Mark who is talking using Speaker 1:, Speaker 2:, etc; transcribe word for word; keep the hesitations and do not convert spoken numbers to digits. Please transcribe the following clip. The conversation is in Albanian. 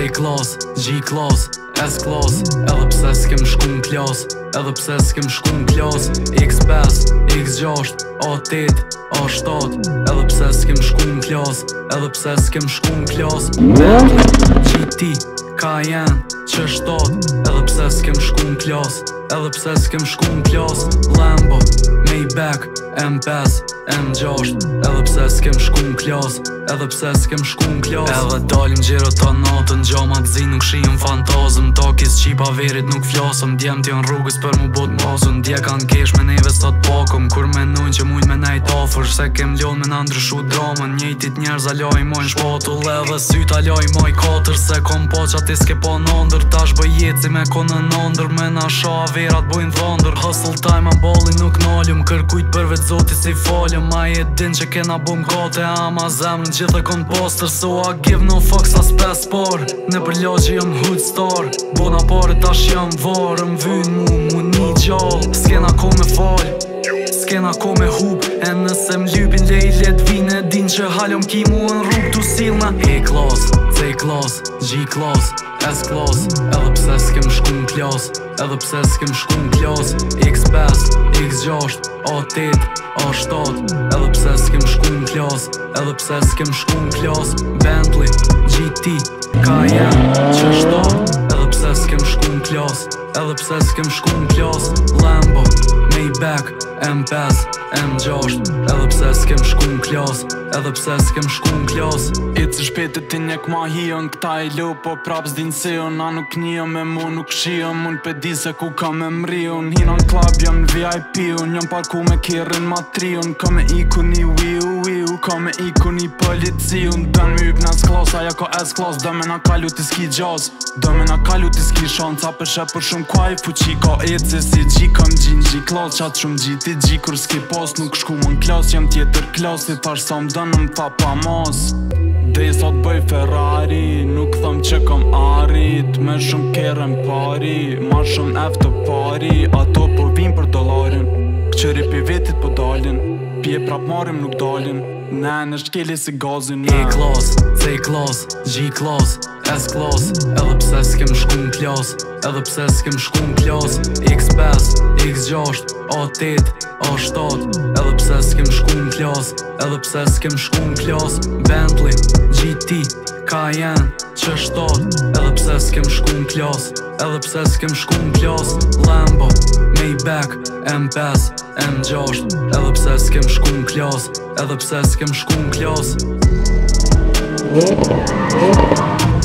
Speaker 1: C-Klas, G-Klas, S-Klas, edhe pse s'kem shku n'klas, edhe pse s'kem shku n'klas, X pesë, X gjashtë, A tetë, A shtatë, edhe pse s'kem shku n'klas, edhe pse s'kem shku n'klas, Bentley, G T, Cayenne, Q shtatë, edhe pse s'kem shku n'klas, edhe pse s'kem shku n'klas, Lambo, Maybach, M pesë, M gjashtë, edhe pse s'kem shku n'klas, edhe pse s'kem shku n'klas. Edhe dalim gjero ta natën, gjamat zi nuk shijëm fantazëm, takis qipa verit nuk flasëm, djemt jon rrugës për mu bot mazën, dje kan kesh me neve sa t'pakëm, kur menojnë që mujnë me nejt afer, se kem ljon me na ndryshu dramën, njejtit njerëz a laj mojnë shpatull, edhe syt a laj moj katër, se kom pa qa ti s'ke pa nëndër, tash bëj jetë si me konë nëndër, me na sha verat bojnë dhëndër, hustle time a balin nuk nalëm, kërkujt për vetë zoti si falëm, a je din që kena bom kate, ama zemrën gjithë e kon poster, so I give no fucks as pes par, në për lagji jëm hood star, bona pare tash jëm varë, më vyn mu, mu një gjallë, s'kena ko me falë, s'kena ko me hub, e nëse m'lypin lejlet vine, din që halëm ki mu në rrug t'u silna. E-Klas, C-Klas, G-Klas, S-Klas, edhe pse s'kem shku n'klas, edhe pse s'kem shku n'klas, X pesë, X gjashtë, A tetë, A shtatë, edhe pse s'kem shku n'klas, edhe pse s'kem shku n'klas, Bentley, G T, Cayenne, Q shtatë, edhe pse s'kem shku n'klas, edhe pse s'kem shku n'klas, Lambo, Maybach, M pesë, M gjashtë, edhe pse s'kem shku n'klas, edhe pse s'kem shku n'klas.
Speaker 2: Itë shpete ti njek ma hion, këta i lu po prap s'din sion, a nuk njëm me mu nuk shion, mun pe di se ku kam e mriun, hinon klab jam në V I P-un, jam parku me kirin ma triun, ka me iku një wiu wiu, ka me iku një policiun, dën me yp në S-Klas, aja ka S-Klas, dë me na kalu ti s'ki gjaz, dë me na kalu ti s'ki shanca, për shep për shumë kuaj fuqi, ka ece si G, kam gjin G-Klas, qatë shumë G ti G, kur s'ki pas nuk shku më n'klas, jem tjetër klas, si thash sa m'dënë m'tha pa mas. Dhe sot bëj Ferrari, nuk thëm që kom arrit, me shumë kerën pari, ma shumë ef të pari, ato po vim për dolarin, këqëri pi vetit po dalin, pje prap marim nuk dalin, ne në shkeli si gazin.
Speaker 1: E-Klas, C-Klas, G-Klas, S-Klas, edhe pse s'kem shku n'klas, edhe pse s'kem shku n'klas, X pesë, X gjashtë, A tetë, A shtatë, edhe pse s'kem shku n'klas, edhe pse s'kem shku n'klas, Bentley, G T, Cayenne, Q shtatë, edhe pse s'kem shku n'klas, edhe pse s'kem shku n'klas, Lambo, Maybach, M pesë, M gjashtë, edhe pse s'kem shku n'klas, edhe pse s'kem shku n'klas.